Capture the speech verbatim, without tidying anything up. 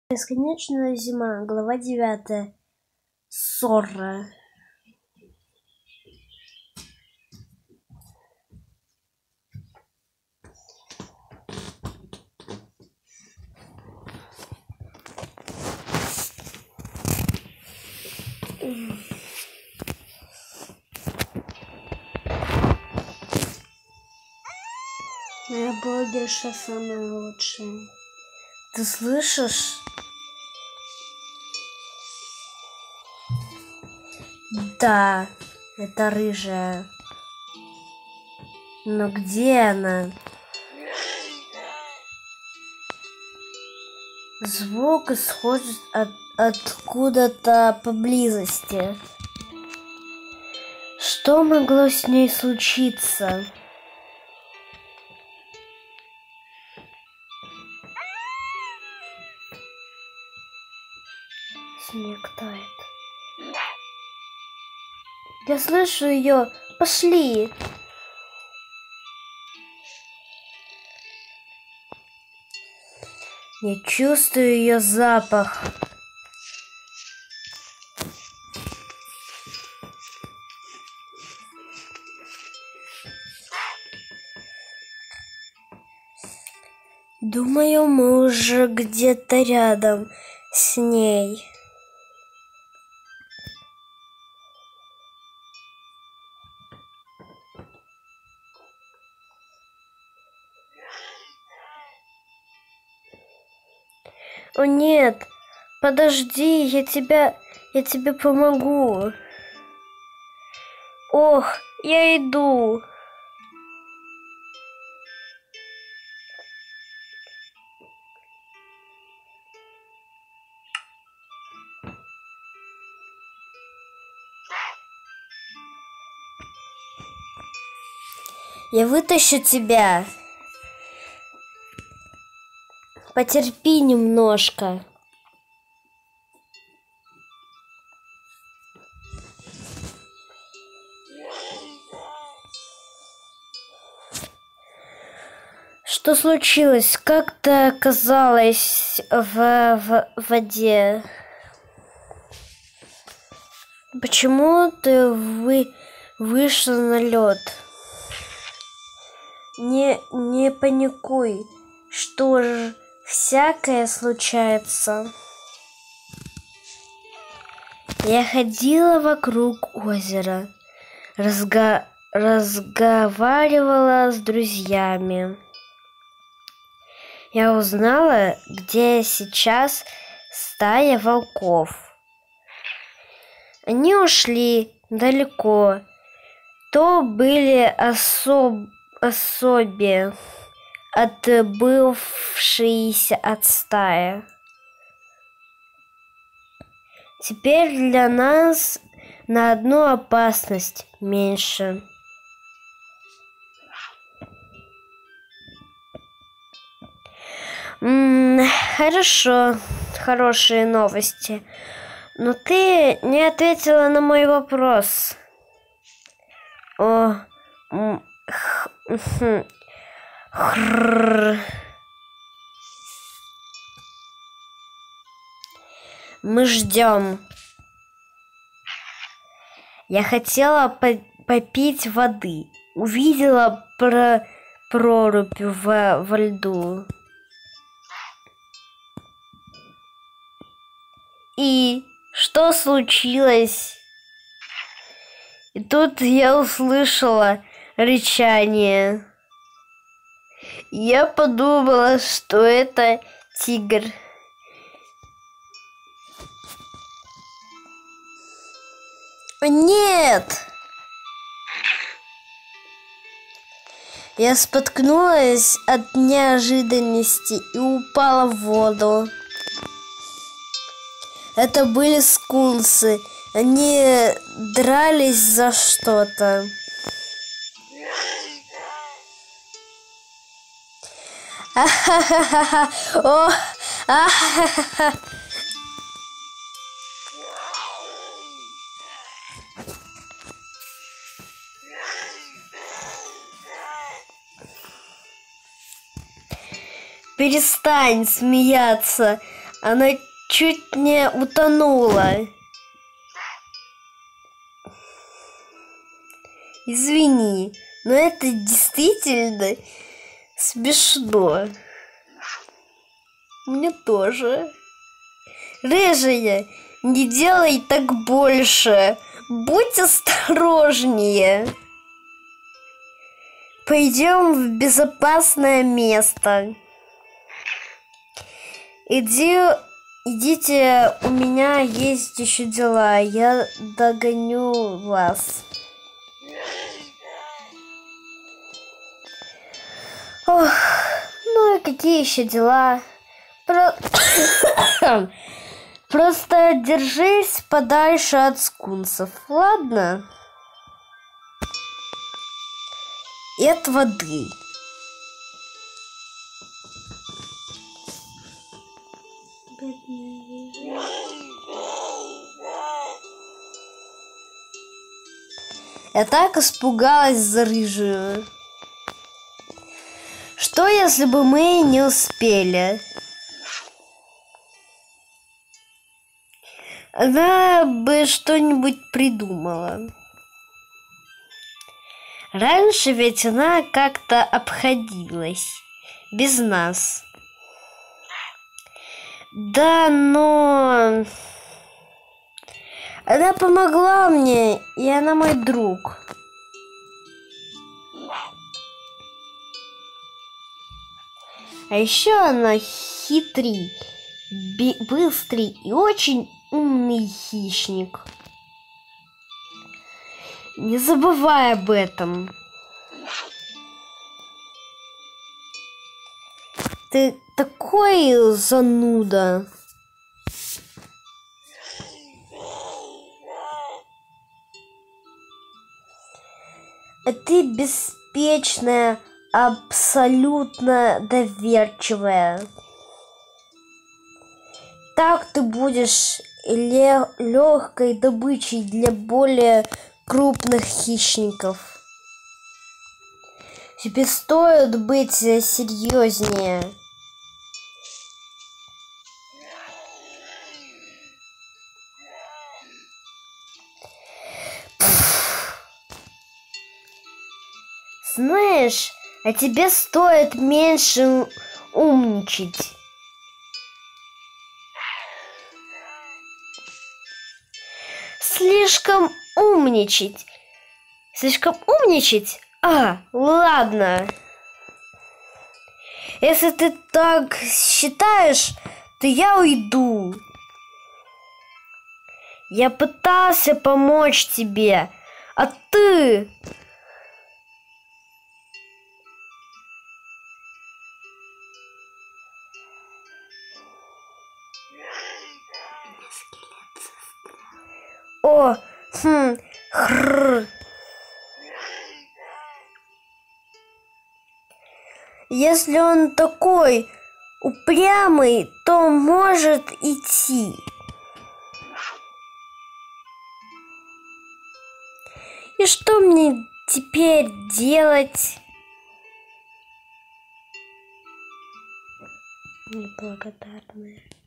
Бесконечная зима. Глава девятая. Ссора. Моя блогерша самая лучшая. Ты слышишь? Да, это рыжая. Но где она? Звук исходит от, откуда-то поблизости. Что могло с ней случиться? Снег тает. Я слышу ее. Пошли. Я чувствую ее запах. Думаю, мы уже где-то рядом с ней. О нет, подожди, я тебя, я тебе помогу. Ох, я иду. Я вытащу тебя. Потерпи немножко. Что случилось? Как ты оказалась в, в воде? Почему ты вы, вышла на лед? Не, не паникуй. Что ж, всякое случается. Я ходила вокруг озера, разга... разговаривала с друзьями. Я узнала, где сейчас стая волков. Они ушли далеко. То были особ... особи, отбывшиеся от стаи. Теперь для нас на одну опасность меньше. М-м, хорошо, хорошие новости. Но ты не ответила на мой вопрос. О, м, х, хм, хрррр. Мы ждем. Я хотела по попить воды. Увидела про прорубь в во льду. И что случилось? И тут я услышала рычание. Я подумала, что это тигр. Нет! Я споткнулась от неожиданности и упала в воду. Это были скунсы. Они дрались за что-то. А-ха-ха-ха! О! А-ха-ха-ха! Перестань смеяться. Она чуть не утонула. Извини, но это действительно смешно. Мне тоже. Рыжая, не делай так больше. Будь осторожнее. Пойдем в безопасное место. Иди, идите, у меня есть еще дела. Я догоню вас. Ох, ну и какие еще дела? Про... Просто держись подальше от скунсов, ладно? И от воды. Я так испугалась за рыжую. Что, если бы мы не успели? Она бы что-нибудь придумала. Раньше ведь она как-то обходилась без нас. Да, но... Она помогла мне, и она мой друг. А еще она хитрый, быстрый и очень умный хищник. Не забывай об этом. Ты такой зануда. А ты беспечная, абсолютно доверчивая. Так ты будешь легкой добычей для более крупных хищников. Тебе стоит быть серьезнее. Знаешь, а тебе стоит меньше умничать. Слишком умничать. Слишком умничать? А, ладно. Если ты так считаешь, то я уйду. Я пытался помочь тебе, а ты... О, хм, хрррр. Если он такой упрямый, то может идти. И что мне теперь делать? Неблагодарная.